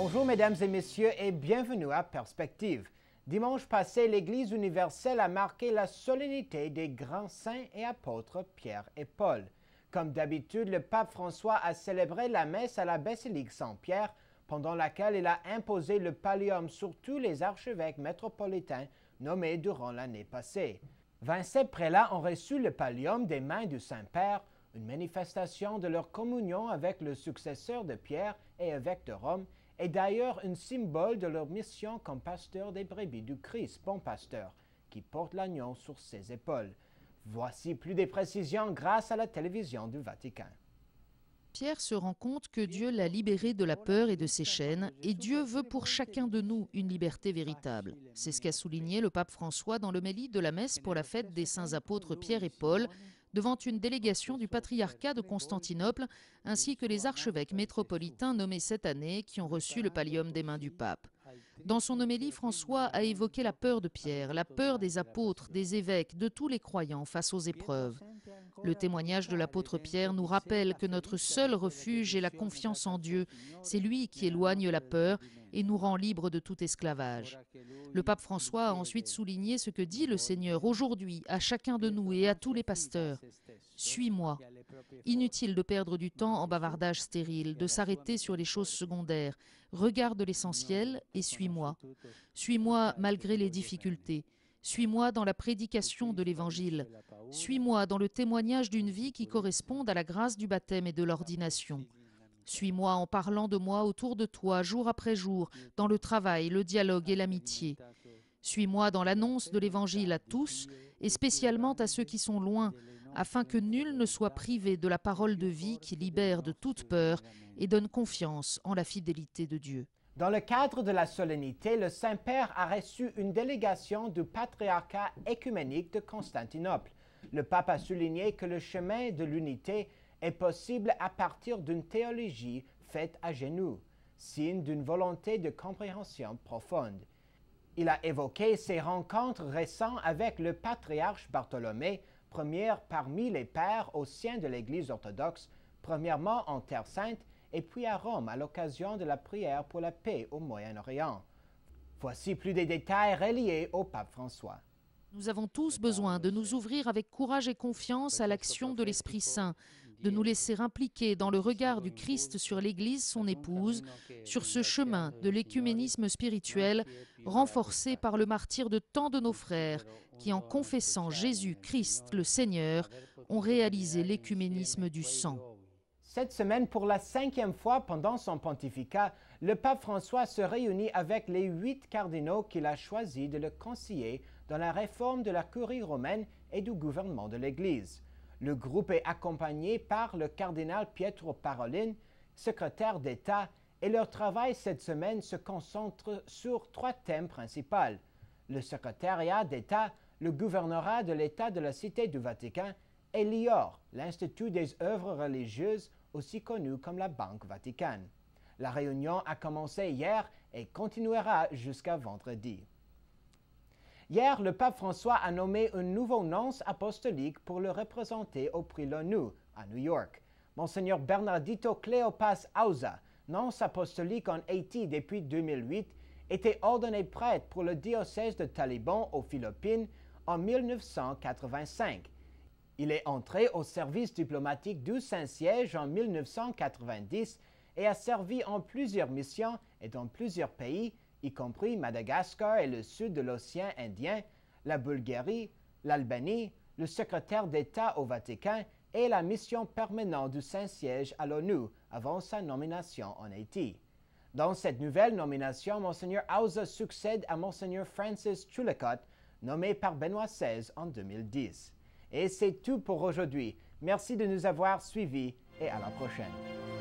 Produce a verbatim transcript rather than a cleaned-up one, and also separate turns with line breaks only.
Bonjour mesdames et messieurs et bienvenue à Perspective. Dimanche passé, l'Église universelle a marqué la solennité des grands saints et apôtres Pierre et Paul. Comme d'habitude, le pape François a célébré la messe à la basilique Saint-Pierre, pendant laquelle il a imposé le pallium sur tous les archevêques métropolitains nommés durant l'année passée. vingt-sept prélats ont reçu le pallium des mains du Saint-Père, une manifestation de leur communion avec le successeur de Pierre et évêque de Rome, et d'ailleurs un symbole de leur mission comme pasteur des brebis du Christ, bon pasteur, qui porte l'agneau sur ses épaules. Voici plus de précisions grâce à la télévision du Vatican.
Pierre se rend compte que Dieu l'a libéré de la peur et de ses chaînes, et Dieu veut pour chacun de nous une liberté véritable. C'est ce qu'a souligné le pape François dans l'homélie de la messe pour la fête des saints apôtres Pierre et Paul, devant une délégation du patriarcat de Constantinople, ainsi que les archevêques métropolitains nommés cette année qui ont reçu le pallium des mains du pape. Dans son homélie, François a évoqué la peur de Pierre, la peur des apôtres, des évêques, de tous les croyants face aux épreuves. Le témoignage de l'apôtre Pierre nous rappelle que notre seul refuge est la confiance en Dieu. C'est lui qui éloigne la peur et nous rend libres de tout esclavage. Le pape François a ensuite souligné ce que dit le Seigneur aujourd'hui à chacun de nous et à tous les pasteurs. « Suis-moi ». Inutile de perdre du temps en bavardage stérile, de s'arrêter sur les choses secondaires. Regarde l'essentiel et suis-moi. Suis-moi malgré les difficultés. Suis-moi dans la prédication de l'Évangile. Suis-moi dans le témoignage d'une vie qui corresponde à la grâce du baptême et de l'ordination. Suis-moi en parlant de moi autour de toi, jour après jour, dans le travail, le dialogue et l'amitié. Suis-moi dans l'annonce de l'Évangile à tous, et spécialement à ceux qui sont loin, afin que nul ne soit privé de la parole de vie qui libère de toute peur et donne confiance en la fidélité de Dieu.
Dans le cadre de la solennité, le Saint-Père a reçu une délégation du patriarcat œcuménique de Constantinople. Le pape a souligné que le chemin de l'unité est possible à partir d'une théologie faite à genoux, signe d'une volonté de compréhension profonde. Il a évoqué ses rencontres récentes avec le patriarche Bartholomée, première parmi les pères au sein de l'Église orthodoxe, premièrement en Terre Sainte et puis à Rome à l'occasion de la prière pour la paix au Moyen-Orient. Voici plus de détails reliés au pape François.
Nous avons tous besoin de nous ouvrir avec courage et confiance à l'action de l'Esprit Saint, de nous laisser impliquer dans le regard du Christ sur l'Église, son épouse, sur ce chemin de l'écuménisme spirituel renforcé par le martyre de tant de nos frères qui, en confessant Jésus-Christ le Seigneur, ont réalisé l'écuménisme du sang.
Cette semaine, pour la cinquième fois pendant son pontificat, le pape François se réunit avec les huit cardinaux qu'il a choisis de le conseiller dans la réforme de la curie romaine et du gouvernement de l'Église. Le groupe est accompagné par le cardinal Pietro Parolin, secrétaire d'État, et leur travail cette semaine se concentre sur trois thèmes principaux: le secrétariat d'État, le gouvernorat de l'État de la Cité du Vatican et l'I O R, l'Institut des œuvres religieuses, aussi connu comme la Banque Vaticane. La réunion a commencé hier et continuera jusqu'à vendredi. Hier, le pape François a nommé un nouveau nonce apostolique pour le représenter au prix l'ONU à New York. Monseigneur Bernardito Cleopas Auza, nonce apostolique en Haïti depuis deux mille huit, était ordonné prêtre pour le diocèse de Taliban aux Philippines en mille neuf cent quatre-vingt-cinq. Il est entré au service diplomatique du Saint-Siège en mille neuf cent quatre-vingt-dix et a servi en plusieurs missions et dans plusieurs pays, y compris Madagascar et le sud de l'océan Indien, la Bulgarie, l'Albanie, le secrétaire d'État au Vatican et la mission permanente du Saint-Siège à l'ONU avant sa nomination en Haïti. Dans cette nouvelle nomination, Monseigneur Auza succède à Monseigneur Francis Choulecott, nommé par Benoît seize en deux mille dix. Et c'est tout pour aujourd'hui. Merci de nous avoir suivis et à la prochaine.